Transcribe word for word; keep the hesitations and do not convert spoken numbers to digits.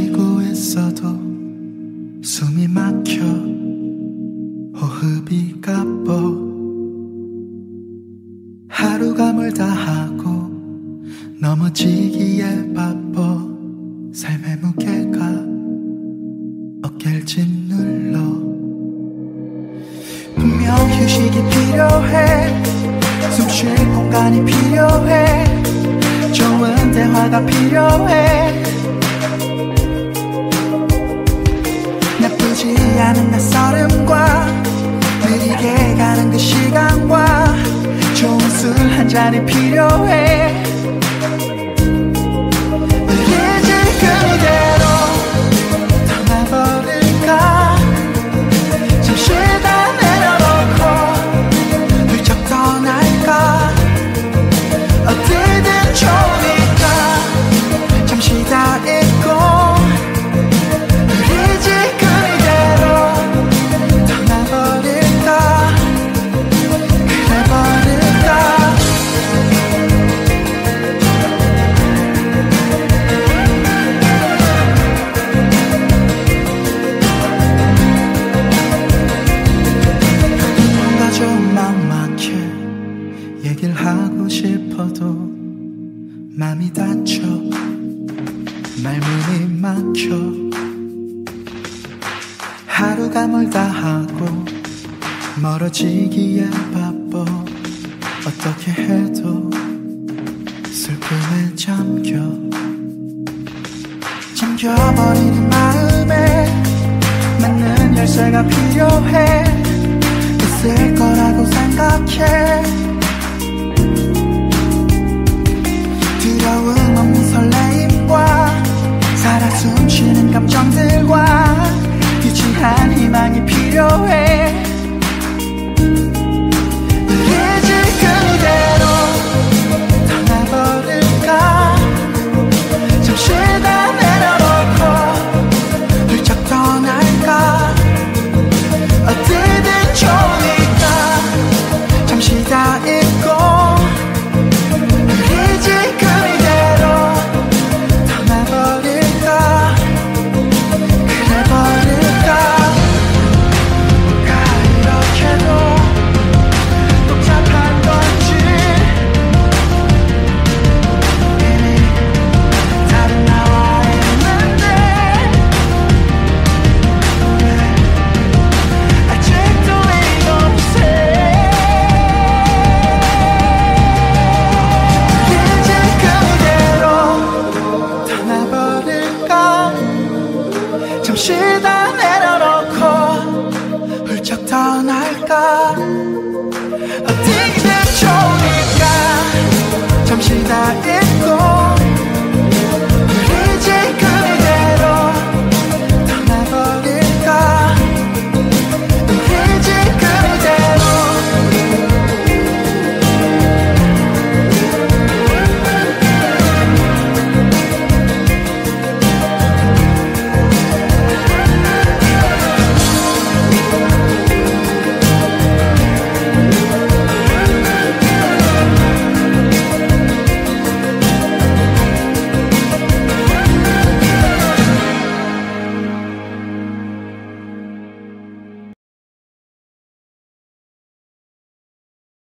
쉬고 있어도 숨이 막혀 호흡이 가뻐 하루가 멀다 하고 넘어지기에 바빠 삶의 무게가 어깨를 짓눌러 분명 휴식이 필요해 숨 쉴 공간이 필요해 좋은 대화가 필요해 나쁘지 않은 낯설음과 느리게 가는 그 시간과 좋은 술 한 잔이 필요해 우리 지금 이대로 떠나버릴까 잠시 다 내려놓고 훌쩍 떠날까 어디든 좋으니까 잠시 다 잊고 우리 지금 이대로 떠나버릴까 그래버릴까 뭔가 좀 막막해 얘기를 하고 싶어도 맘이 다쳐 말문이 막혀 하루가 멀다 하고 멀어지기에 바빠 어떻게 해도 슬픔에 잠겨 잠겨버리는 마음에 맞는 열쇠가 필요해 있을 거라고 생각해 두려움 없는 설레임과 살아 숨쉬는 감정들과 유치한 희망이 필요해 우리 지금 이대로 떠나버릴까 잠시 다 내려놓고 훌쩍 떠날까 어디든 좋으니까 잠시 다 잊고 우리 지금 이대로 떠나버릴까 그래버릴까 뭔가 이렇게도 복잡한 건지 이미 다른 나와 있는데 아직도 이곳에 우리 지금 이대로 떠나버릴까 잠시 다 내